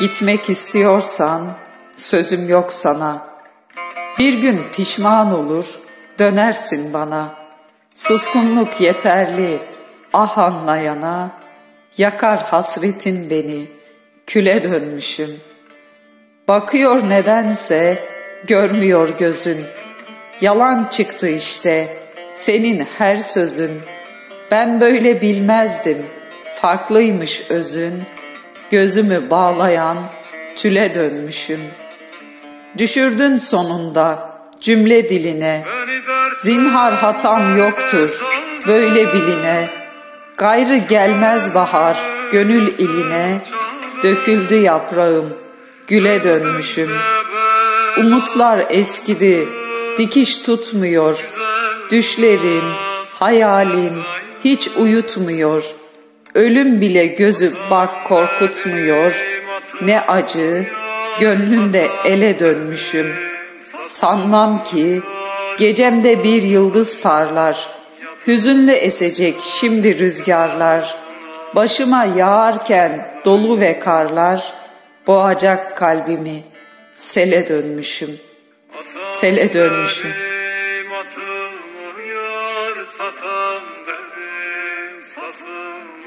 Gitmek istiyorsan sözüm yok sana. Bir gün pişman olur dönersin bana. Suskunluk yeterli ah anlayana. Yakar hasretin beni, küle dönmüşüm. Bakıyor nedense görmüyor gözün. Yalan çıktı işte senin her sözün. Ben böyle bilmezdim, farklıymış özün. Gözümü bağlayan tüle dönmüşüm. Düşürdün sonunda cümle diline. Zinhar hatam yoktur böyle biline. Gayrı gelmez bahar gönül iline. Döküldü yaprağım güle dönmüşüm. Umutlar eskidi dikiş tutmuyor. Düşlerim, hayalim hiç uyutmuyor. Ölüm bile gözü bak korkutmuyor. Ne acı gönlümde ele dönmüşüm. Sanmam ki gecemde bir yıldız parlar. Hüzünle esecek şimdi rüzgarlar. Başıma yağarken dolu ve karlar. Boğacak kalbimi sele dönmüşüm. Sele dönmüşüm. Atılmıyor satan benim safım.